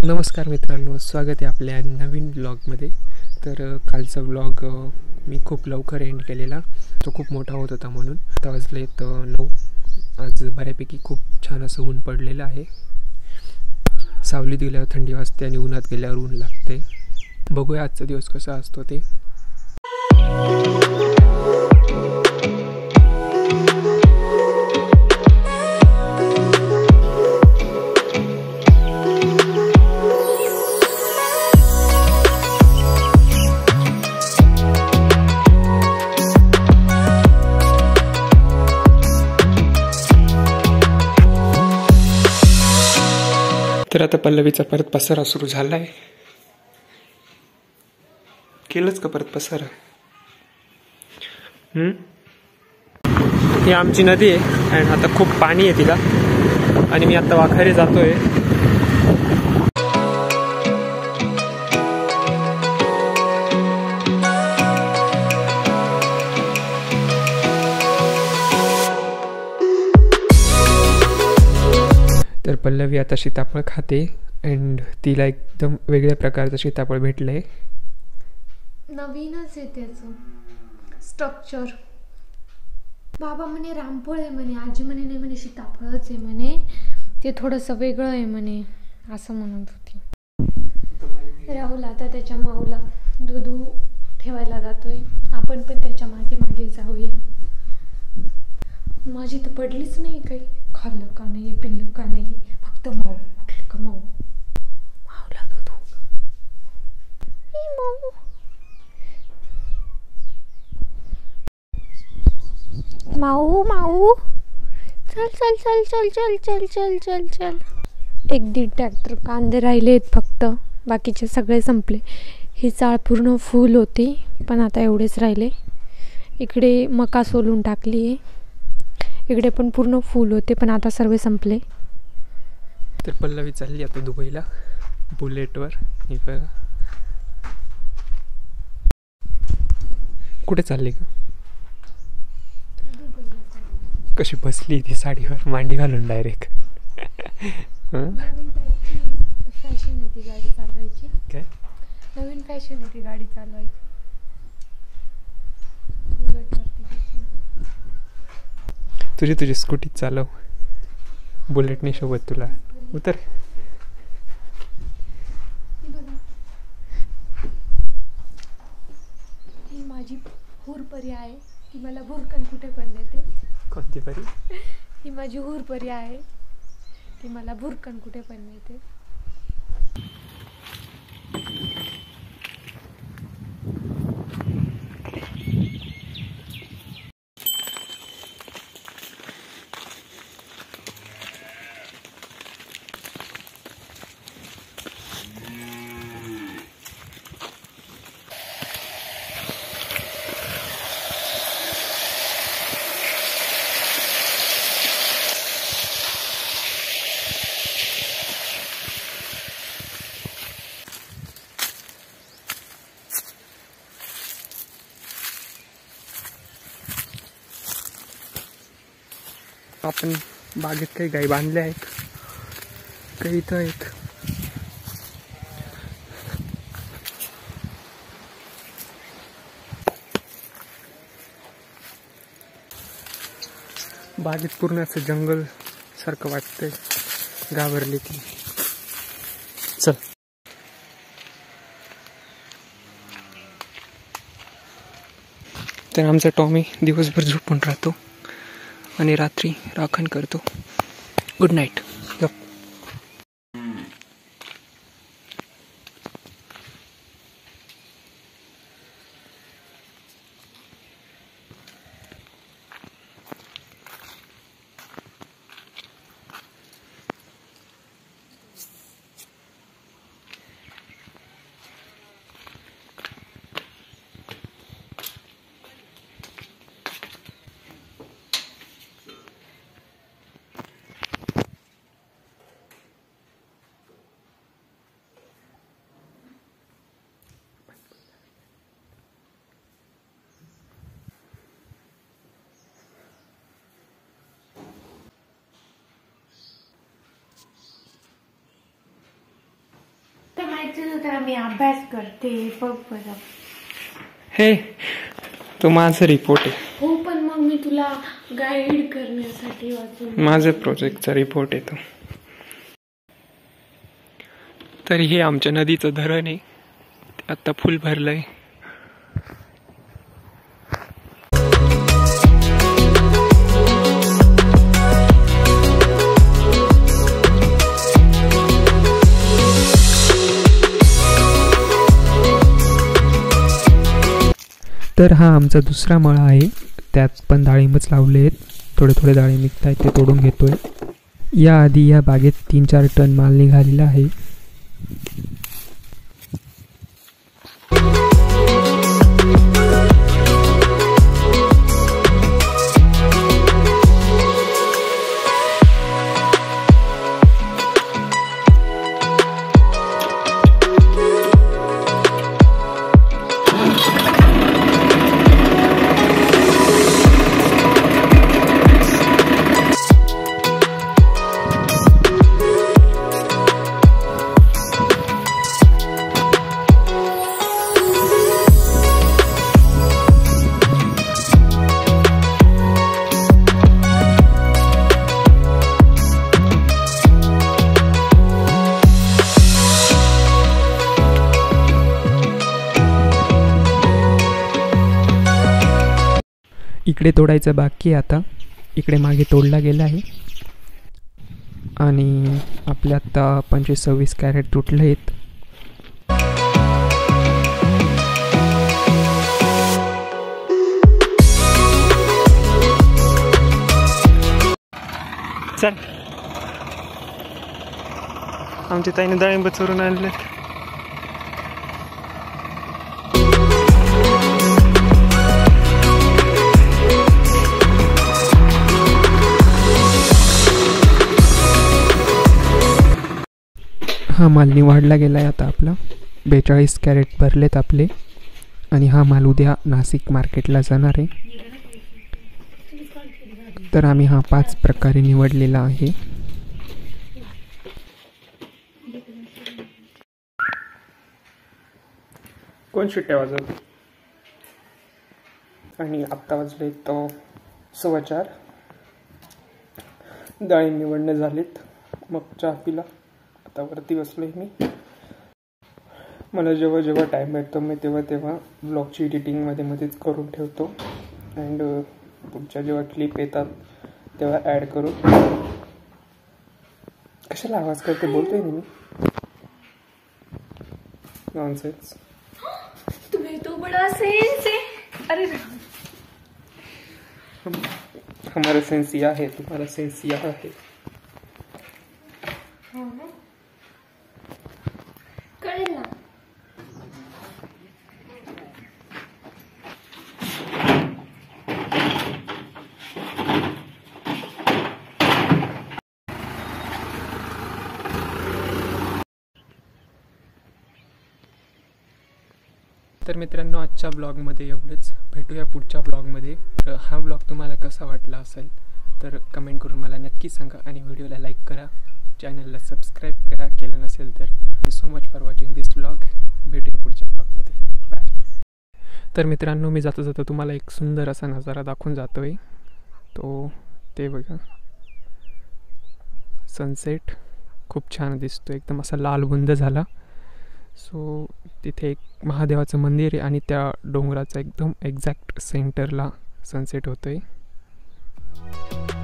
नमस्कार मित्रांनो, स्वागत आहे आपल्या नवीन ब्लॉगमध्ये. तर कालचा ब्लॉग मी खूप लवकर एंड केलेला. तो खूप मोठा होत होता म्हणून. आता वाजले 9. आज बऱ्यापैकी खूप छान असं ऊन पडलेलं आहे. सावलीत गेल्यावर थंडी वाजते आणि उन्हात गेल्यावर ऊन लागते. बघूया आजचा दिवस कसा असतो ते. तर आता पल्लवीचा परत पसारा सुरू झाला आहे. केलंच का परत पसारा? ही आमची नदी आहे आणि आता खूप पाणी आहे तिला. आणि मी आता वाखारी जातोय. तर पल्लवी आता सीताफळ खाते अँड तिला एकदम वेगळ्या प्रकारचं सीताफळ भेटलंय. नवीनच आहे त्याचं स्ट्रक्चर. बाबा म्हणे रामफळ आहे म्हणे, आजी म्हणे नाही म्हणे सीताफळच आहे म्हणे, ते थोडंसं वेगळं आहे म्हणे, असं म्हणत होती. राहुल आता त्याच्या माऊला दूध ठेवायला जातोय. आपण पण त्याच्या मागे मागे जाऊया. माझी तर पडलीच नाही काही. खाल्लं का नाही, पिल्लं का नाही, फक्त माऊ उठलं का माऊ. माऊला दूध. माऊ माऊ माऊ चल चल चल चल चल चल चल चल चल. 1-1.5 ट्रॅक्टर कांदे राहिलेत फक्त, बाकीचे सगळे संपले. ही चाळ पूर्ण फुल होती पण आता एवढेच राहिले. इकडे मका सोलून टाकली आहे. इकडे पण पूर्ण फुल होते पण आता सर्व संपले. तर पल्लवी चालली आता दुबईला बुलेटवर. हे बघा कुठे चालली का? कशी बसली ती साडीवर मांडी घालून डायरेक्ट. फॅशन आहे ती गाडी चालवायची. काय नवीन फॅशन आहे ती गाडी चालवायची. तुझी स्कूटी चालव, बुलेट नाही सोबत तुला. उतर. ही माझी हुरपरी आहे. ती मला भुरकन कुठे पण नेते. कोणती परी? ही माझी हुरपरी आहे. ती मला भुरकन कुठे पण नेते. आपण बागेत काही गाई बांधल्या आहेत, काही इथं आहेत. बागेत पूर्ण असं जंगल सारखं वाटतंय. घाबरली ती. चल. तर आमचा टॉमी दिवसभर झोपून राहतो आणि रात्री राखण करतो. Good night. वाचायचं तर मी अभ्यास करते बघ बरं. हे तो माझा रिपोर्ट आहे. हो पण मग मी तुला गाईड करण्यासाठी वाचून. माझ्या प्रोजेक्टचा रिपोर्ट येतो. तर हे आमच्या नदीचं धरण आहे, आता फुल भरलंय. तर हा आमचा दुसरा मळा आहे, त्यात पण डाळिंबच लावले आहेत. थोडे थोडे डाळिंब निघत आहेत, ते तोडून घेतोय. याआधी या बागेत 3-4 टन माल निघालेला आहे. इकडे तोडायचं बाकी आहे आता. इकडे मागे तोडला गेला आहे आणि आपल्या आता 25-26 कॅरेट तुटले आहेत. चल, आमच्या ताईने डाळिंब चोरून आणले. हा माल निवडला गेला आहे आता आपला. 42 कॅरेट भरलेत आपले आणि हा माल उद्या नाशिक मार्केटला जाणार आहे. तर आम्ही हा 5 प्रकारे निवडलेला आहे. कोण शिट्ट्या वाजवत? आणि आत्ता वाजले तो 4:15. डाळिंब निवडणे झालेत, मग चहा पिला. आता वरती बसलोय मी. मला जेव्हा जेव्हा टाईम भेटतो मी तेव्हा ब्लॉगची एडिटिंग मध्येच करून ठेवतो. अँड पुढच्या जेव्हा क्लिप येतात तेव्हा ॲड करू. कशाला आवाज करते बोलतोय मी. नॉनसेन्स. तुम्ही तो बड़ा सेंस है. अरे हमारा सेंस यह है, तुम्हारा सेंस यह है. कळेल ना. तर मित्रांनो, आजच्या ब्लॉगमध्ये एवढंच. भेटूया पुढच्या ब्लॉगमध्ये. तर हा ब्लॉग तुम्हाला कसा वाटला असेल तर कमेंट करून मला नक्की सांगा आणि व्हिडिओला लाईक करा, चॅनलला सबस्क्राईब करा केलं नसेल तर. Thank you so much for watching this blog. भेटूया पुढच्या ब्लॉगमध्ये. बाय. तर मित्रांनो, मी जाता जाता तुम्हाला एक सुंदर असा नजारा दाखवून जातो आहे. ते बघा, सनसेट खूप छान दिसतो, एकदम असा लालबुंद झाला. सो तिथे एक महादेवाचं मंदिर आहे आणि त्या डोंगराचा एकदम एक्झॅक्ट सेंटरला सनसेट होतो आहे.